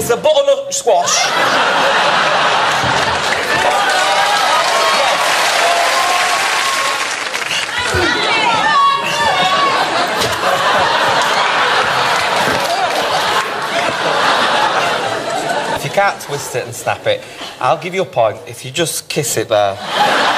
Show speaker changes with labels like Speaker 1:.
Speaker 1: It's a butternut squash. If you can't twist it and snap it, I'll give you a point if you just kiss it there.